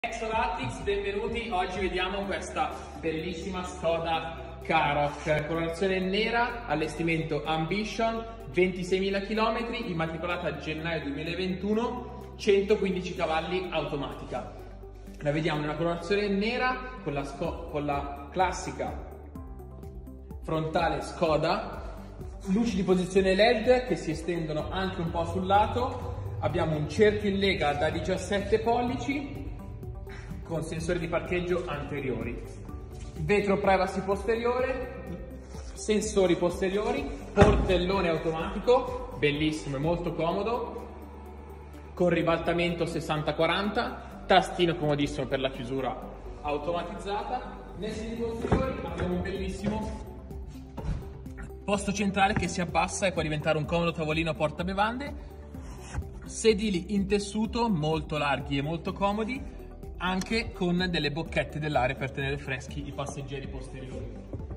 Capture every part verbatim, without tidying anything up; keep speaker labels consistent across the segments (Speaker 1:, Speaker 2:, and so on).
Speaker 1: Exolatics, benvenuti. Oggi vediamo questa bellissima Skoda Karoq, colorazione nera, allestimento Ambition, ventiseimila chilometri, immatricolata a gennaio duemilaventuno, centoquindici cavalli, automatica. La vediamo nella colorazione nera con la, con la classica frontale Skoda, luci di posizione L E D che si estendono anche un po' sul lato. Abbiamo un cerchio in lega da diciassette pollici con sensori di parcheggio anteriori, vetro privacy posteriore, sensori posteriori, portellone automatico, bellissimo e molto comodo, con ribaltamento sessanta quaranta, tastino comodissimo per la chiusura automatizzata. Nei sedili posteriori abbiamo un bellissimo posto centrale che si abbassa e può diventare un comodo tavolino porta bevande, sedili in tessuto molto larghi e molto comodi, anche con delle bocchette dell'aria per tenere freschi i passeggeri posteriori.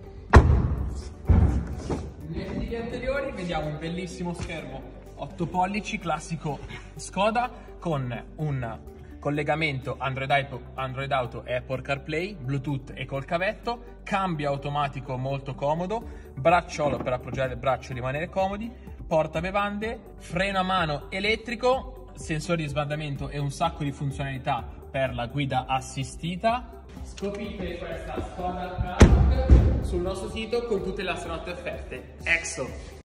Speaker 1: Nei sedili anteriori vediamo un bellissimo schermo otto pollici classico Skoda con un collegamento Android Auto, Android Auto e Apple CarPlay, Bluetooth e col cavetto, cambio automatico molto comodo, bracciolo per appoggiare il braccio e rimanere comodi, porta bevande, freno a mano elettrico, sensori di sbandamento e un sacco di funzionalità per la guida assistita. Scoprite questa Skoda Karoq sul nostro sito con tutte le astronauti offerte. Exo!